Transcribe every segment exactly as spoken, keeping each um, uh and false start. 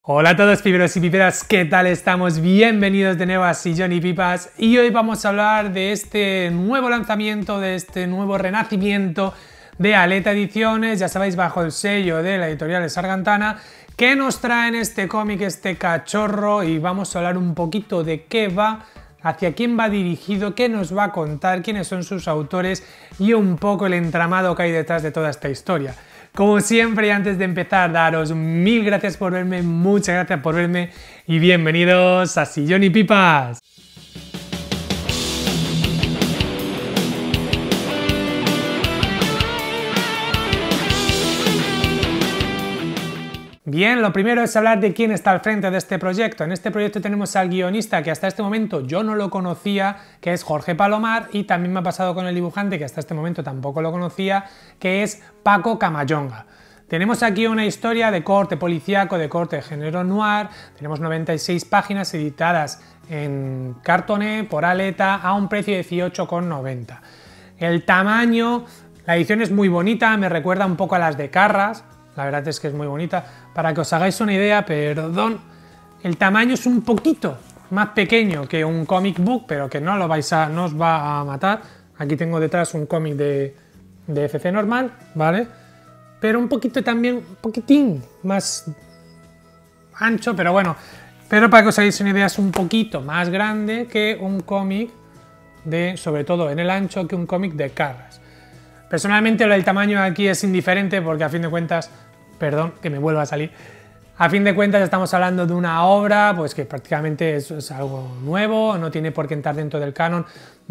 Hola a todos piperos y piperas, ¿qué tal estamos? Bienvenidos de nuevo a Sillón y Pipas y hoy vamos a hablar de este nuevo lanzamiento, de este nuevo renacimiento de Aleta Ediciones, ya sabéis, bajo el sello de la editorial Sargantana, que nos traen este cómic, este cachorro, y vamos a hablar un poquito de qué va, hacia quién va dirigido, qué nos va a contar, quiénes son sus autores y un poco el entramado que hay detrás de toda esta historia. Como siempre, y antes de empezar, daros mil gracias por verme, muchas gracias por verme y bienvenidos a Sillón y Pipas. Bien, lo primero es hablar de quién está al frente de este proyecto. En este proyecto tenemos al guionista, que hasta este momento yo no lo conocía, que es Jorge Palomar, y también me ha pasado con el dibujante, que hasta este momento tampoco lo conocía, que es Paco Camayonga. Tenemos aquí una historia de corte policíaco, de corte de género noir, tenemos noventa y seis páginas editadas en cartoné por Aleta a un precio de dieciocho con noventa. El tamaño, la edición es muy bonita, me recuerda un poco a las de Carras, la verdad es que es muy bonita. Para que os hagáis una idea, perdón, el tamaño es un poquito más pequeño que un comic book, pero que no, lo vais a, no os va a matar. Aquí tengo detrás un cómic de, de F C normal, ¿vale? Pero un poquito también, un poquitín más ancho, pero bueno. Pero para que os hagáis una idea, es un poquito más grande que un cómic de, sobre todo en el ancho, que un cómic de Carras. Personalmente el tamaño aquí es indiferente porque a fin de cuentas, perdón que me vuelva a salir, a fin de cuentas estamos hablando de una obra pues que prácticamente es, es algo nuevo, no tiene por qué entrar dentro del canon.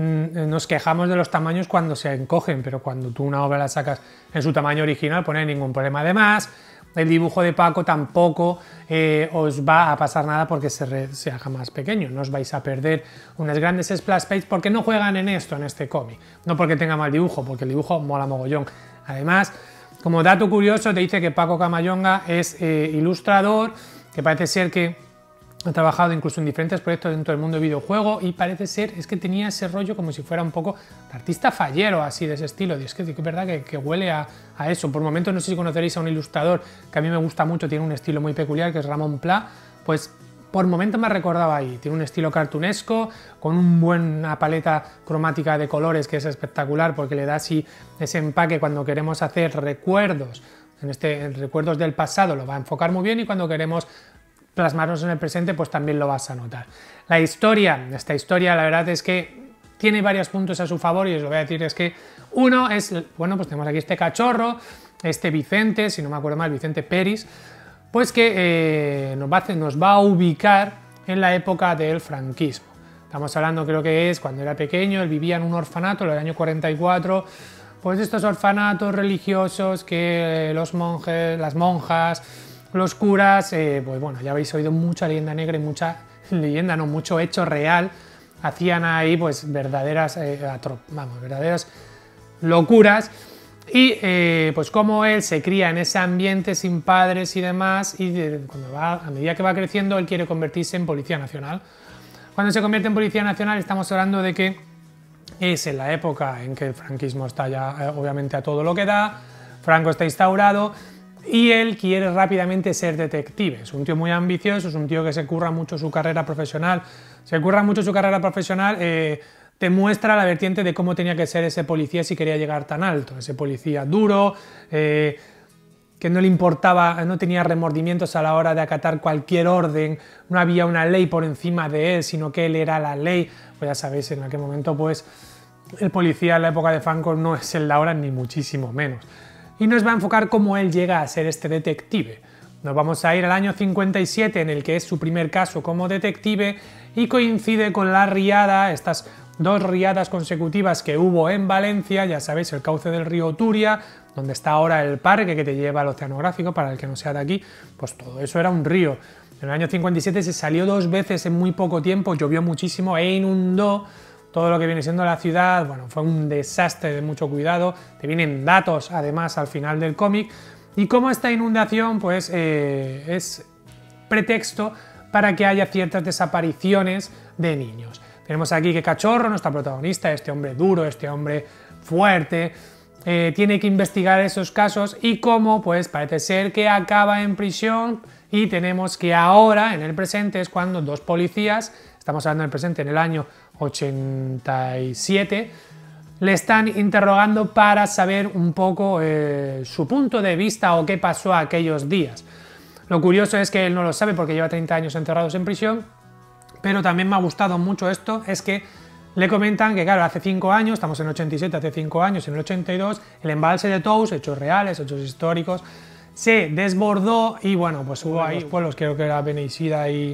Nos quejamos de los tamaños cuando se encogen, pero cuando tú una obra la sacas en su tamaño original pues no hay ningún problema. Además, el dibujo de Paco tampoco eh, os va a pasar nada porque se, re, se haga más pequeño, no os vais a perder unas grandes splash pages porque no juegan en esto, en este cómic, no porque tenga mal dibujo, porque el dibujo mola mogollón. Además, como dato curioso, te dice que Paco Camayonga es eh, ilustrador, que parece ser que ha trabajado incluso en diferentes proyectos dentro del mundo del videojuego y parece ser, es que tenía ese rollo como si fuera un poco de artista fallero, así de ese estilo, y es que es verdad que, que huele a, a eso. Por momentos no sé si conoceréis a un ilustrador que a mí me gusta mucho, tiene un estilo muy peculiar, que es Ramón Pla, pues por momentos me ha recordado ahí, tiene un estilo cartunesco, con una buena paleta cromática de colores que es espectacular porque le da así ese empaque cuando queremos hacer recuerdos, en este en recuerdos del pasado lo va a enfocar muy bien y cuando queremos plasmarnos en el presente pues también lo vas a notar. La historia, esta historia la verdad es que tiene varios puntos a su favor y os lo voy a decir, es que uno es, bueno, pues tenemos aquí este cachorro, este Vicente, si no me acuerdo mal, Vicente Peris, pues que eh, nos, va a hacer, nos va a ubicar en la época del franquismo. Estamos hablando, creo que es cuando era pequeño, él vivía en un orfanato en el año cuarenta y cuatro, pues estos orfanatos religiosos que los monjes, las monjas, los curas, eh, pues bueno, ya habéis oído mucha leyenda negra y mucha leyenda, no, mucho hecho real, hacían ahí pues verdaderas, eh, vamos, verdaderas locuras. Y eh, pues como él se cría en ese ambiente sin padres y demás, y de, cuando va, a medida que va creciendo él quiere convertirse en Policía Nacional. Cuando se convierte en Policía Nacional estamos hablando de que es en la época en que el franquismo está ya eh, obviamente a todo lo que da, Franco está instaurado y él quiere rápidamente ser detective. Es un tío muy ambicioso, es un tío que se curra mucho su carrera profesional, se curra mucho su carrera profesional, eh, te muestra la vertiente de cómo tenía que ser ese policía si quería llegar tan alto, ese policía duro, eh, que no le importaba, no tenía remordimientos a la hora de acatar cualquier orden, no había una ley por encima de él, sino que él era la ley. Pues ya sabéis, en aquel momento pues el policía en la época de Franco no es el de ahora ni muchísimo menos. Y nos va a enfocar cómo él llega a ser este detective. Nos vamos a ir al año cincuenta y siete, en el que es su primer caso como detective, y coincide con la riada, estas dos riadas consecutivas que hubo en Valencia, ya sabéis, el cauce del río Turia, donde está ahora el parque que te lleva al oceanográfico, para el que no sea de aquí, pues todo eso era un río. En el año cincuenta y siete se salió dos veces en muy poco tiempo, llovió muchísimo e inundó todo lo que viene siendo la ciudad. Bueno, fue un desastre de mucho cuidado, te vienen datos además al final del cómic, y cómo esta inundación pues eh, es pretexto para que haya ciertas desapariciones de niños. Tenemos aquí que Cachorro, nuestra protagonista, este hombre duro, este hombre fuerte, eh, tiene que investigar esos casos y cómo pues parece ser que acaba en prisión, y tenemos que ahora, en el presente, es cuando dos policías, estamos hablando del presente en el año ochenta y siete, le están interrogando para saber un poco eh, su punto de vista o qué pasó aquellos días. Lo curioso es que él no lo sabe porque lleva treinta años encerrados en prisión, pero también me ha gustado mucho esto, es que le comentan que, claro, hace cinco años, estamos en el ochenta y siete, hace cinco años, en el ochenta y dos, el embalse de Tous, hechos reales, hechos históricos, se desbordó y, bueno, pues hubo ahí pueblos, creo que era Beneisida y,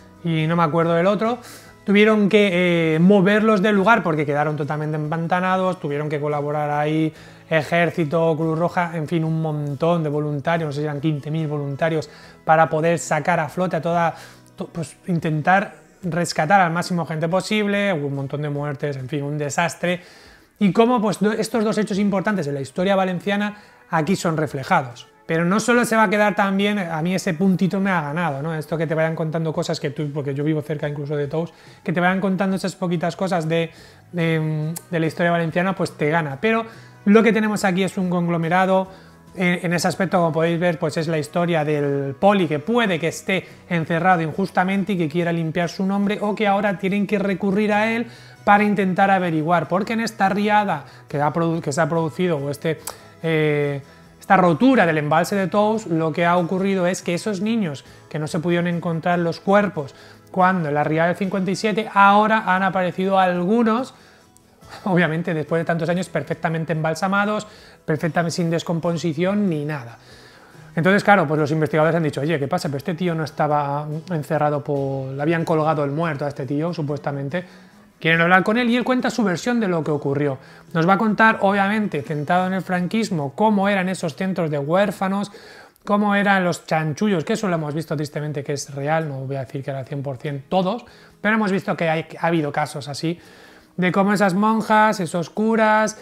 y no me acuerdo del otro, tuvieron que eh, moverlos del lugar porque quedaron totalmente empantanados, tuvieron que colaborar ahí Ejército, Cruz Roja, en fin, un montón de voluntarios, no sé si eran quince mil voluntarios, para poder sacar a flote a toda, pues intentar rescatar al máximo gente posible, hubo un montón de muertes, en fin, un desastre, y cómo pues, estos dos hechos importantes en la historia valenciana aquí son reflejados. Pero no solo se va a quedar también, a mí ese puntito me ha ganado, ¿no? Esto que te vayan contando cosas que tú, porque yo vivo cerca incluso de Tous, que te vayan contando esas poquitas cosas de, de, de la historia valenciana, pues te gana. Pero lo que tenemos aquí es un conglomerado. En ese aspecto, como podéis ver, pues es la historia del poli que puede que esté encerrado injustamente y que quiera limpiar su nombre, o que ahora tienen que recurrir a él para intentar averiguar, porque en esta riada que, ha que se ha producido, o este, eh, esta rotura del embalse de Tous, lo que ha ocurrido es que esos niños que no se pudieron encontrar los cuerpos cuando en la riada del cincuenta y siete, ahora han aparecido algunos, obviamente después de tantos años, perfectamente embalsamados, perfectamente sin descomposición ni nada. Entonces, claro, pues los investigadores han dicho, oye, ¿qué pasa? Pero este tío no estaba encerrado por... le habían colgado el muerto a este tío, supuestamente. Quieren hablar con él y él cuenta su versión de lo que ocurrió. Nos va a contar, obviamente, centrado en el franquismo, cómo eran esos centros de huérfanos, cómo eran los chanchullos, que eso lo hemos visto tristemente que es real, no voy a decir que era al cien por cien todos, pero hemos visto que hay, ha habido casos así, de cómo esas monjas, esos curas,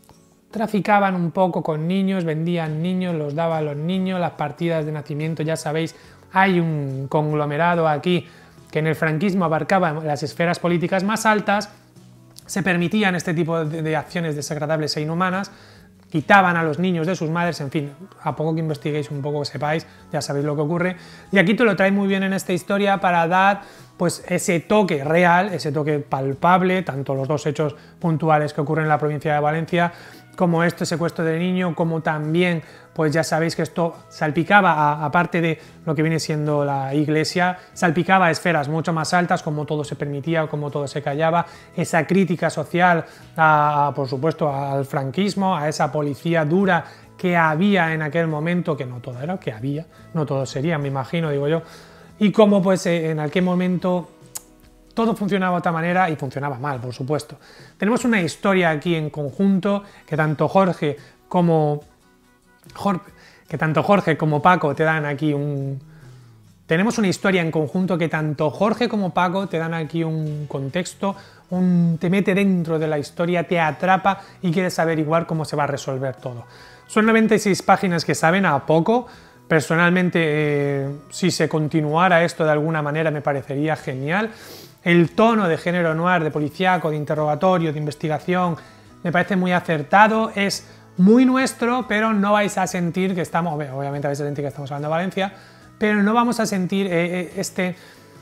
traficaban un poco con niños, vendían niños, los daban a los niños, las partidas de nacimiento, ya sabéis, hay un conglomerado aquí que en el franquismo abarcaba las esferas políticas más altas, se permitían este tipo de, de acciones desagradables e inhumanas, quitaban a los niños de sus madres, en fin, a poco que investiguéis un poco que sepáis, ya sabéis lo que ocurre, y aquí te lo trae muy bien en esta historia para dar pues ese toque real, ese toque palpable, tanto los dos hechos puntuales que ocurren en la provincia de Valencia, como este secuestro de niño, como también, pues ya sabéis que esto salpicaba, aparte de lo que viene siendo la iglesia, salpicaba a esferas mucho más altas, como todo se permitía, como todo se callaba, esa crítica social, a, por supuesto, al franquismo, a esa policía dura que había en aquel momento, que no todo era, que había, no todo sería, me imagino, digo yo, y cómo pues en aquel momento todo funcionaba de otra manera y funcionaba mal, por supuesto. Tenemos una historia aquí en conjunto que tanto Jorge como Jorge, que tanto Jorge como Paco te dan aquí un... Tenemos una historia en conjunto que tanto Jorge como Paco te dan aquí un contexto, un... te mete dentro de la historia, te atrapa y quieres averiguar cómo se va a resolver todo. Son noventa y seis páginas que saben a poco. Personalmente, eh, si se continuara esto de alguna manera me parecería genial. El tono de género noir, de policíaco, de interrogatorio, de investigación, me parece muy acertado, es muy nuestro, pero no vais a sentir que estamos, obviamente vais a sentir que estamos hablando de Valencia, pero no vamos a sentir eh, este...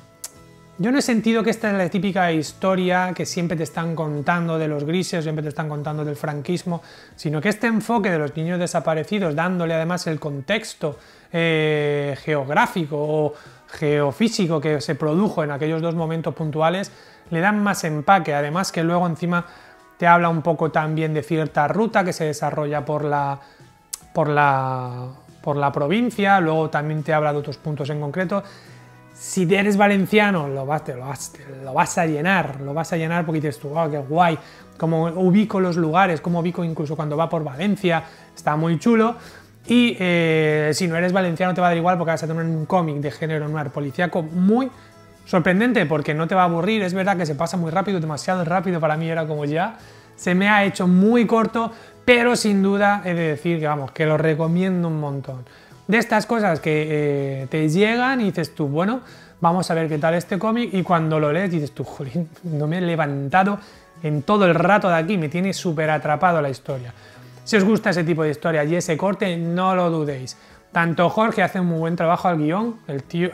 Yo no he sentido que esta es la típica historia que siempre te están contando de los grises, siempre te están contando del franquismo, sino que este enfoque de los niños desaparecidos, dándole además el contexto eh, geográfico o geofísico que se produjo en aquellos dos momentos puntuales, le dan más empaque, además que luego encima te habla un poco también de cierta ruta que se desarrolla por la, por la, por la provincia, luego también te habla de otros puntos en concreto. Si eres valenciano, lo vas, te lo, vas, te lo vas a llenar, lo vas a llenar porque dices tú, oh, qué guay, cómo ubico los lugares, cómo ubico incluso cuando va por Valencia, está muy chulo. Y eh, si no eres valenciano te va a dar igual porque vas a tener un cómic de género noir policíaco muy sorprendente porque no te va a aburrir, es verdad que se pasa muy rápido, demasiado rápido, para mí era como ya, se me ha hecho muy corto, pero sin duda he de decir que vamos, que lo recomiendo un montón. De estas cosas que eh, te llegan y dices tú, bueno, vamos a ver qué tal este cómic, y cuando lo lees dices tú, jolín, no me he levantado en todo el rato de aquí, me tiene súper atrapado la historia. Si os gusta ese tipo de historia y ese corte, no lo dudéis. Tanto Jorge hace un muy buen trabajo al guión, el tío...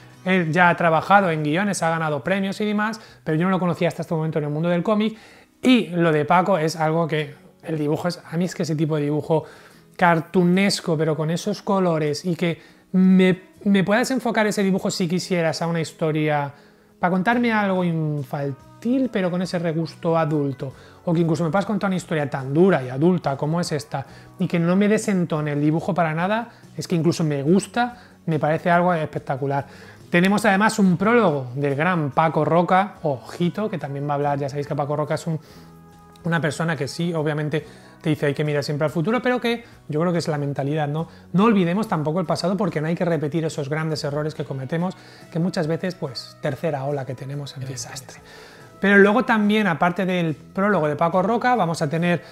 Él ya ha trabajado en guiones, ha ganado premios y demás, pero yo no lo conocía hasta este momento en el mundo del cómic. Y lo de Paco es algo que el dibujo es... A mí es que ese tipo de dibujo cartunesco, pero con esos colores y que me, me puedas enfocar ese dibujo si quisieras a una historia para contarme algo infantil, pero con ese regusto adulto. O que incluso me puedas contar una historia tan dura y adulta como es esta y que no me desentone el dibujo para nada, es que incluso me gusta, me parece algo espectacular. Tenemos además un prólogo del gran Paco Roca, ojito, que también va a hablar, ya sabéis que Paco Roca es un, una persona que sí, obviamente te dice hay que mirar siempre al futuro, pero que yo creo que es la mentalidad, ¿no? No olvidemos tampoco el pasado porque no hay que repetir esos grandes errores que cometemos, que muchas veces, pues, tercera ola que tenemos en el desastre. Pero luego también, aparte del prólogo de Paco Roca, vamos a tener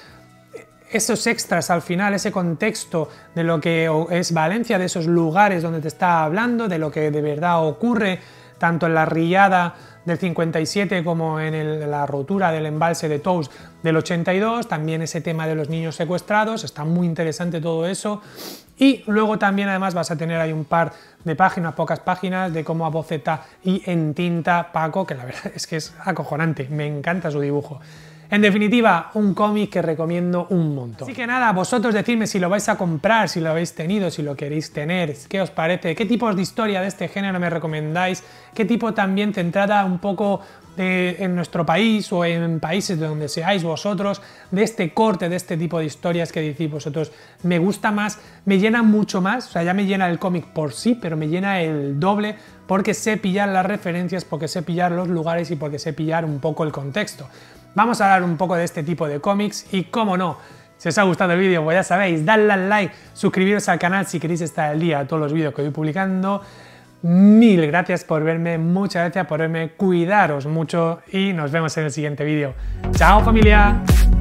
esos extras al final, ese contexto de lo que es Valencia, de esos lugares donde te está hablando, de lo que de verdad ocurre, tanto en la riada del cincuenta y siete como en el, la rotura del embalse de Tous del ochenta y dos, también ese tema de los niños secuestrados, está muy interesante todo eso. Y luego también además vas a tener ahí un par de páginas, pocas páginas, de cómo aboceta y entinta Paco, que la verdad es que es acojonante, me encanta su dibujo. En definitiva, un cómic que recomiendo un montón. Así que nada, vosotros decidme si lo vais a comprar, si lo habéis tenido, si lo queréis tener, qué os parece, qué tipos de historia de este género me recomendáis, qué tipo también centrada un poco de, en nuestro país o en países de donde seáis vosotros, de este corte, de este tipo de historias que decís vosotros, me gusta más, me llena mucho más, o sea, ya me llena el cómic por sí, pero me llena el doble porque sé pillar las referencias, porque sé pillar los lugares y porque sé pillar un poco el contexto. Vamos a hablar un poco de este tipo de cómics y, cómo no, si os ha gustado el vídeo, pues ya sabéis, dadle al like, suscribiros al canal si queréis estar al día de todos los vídeos que voy publicando. Mil gracias por verme, muchas gracias por verme, cuidaros mucho y nos vemos en el siguiente vídeo. ¡Chao, familia!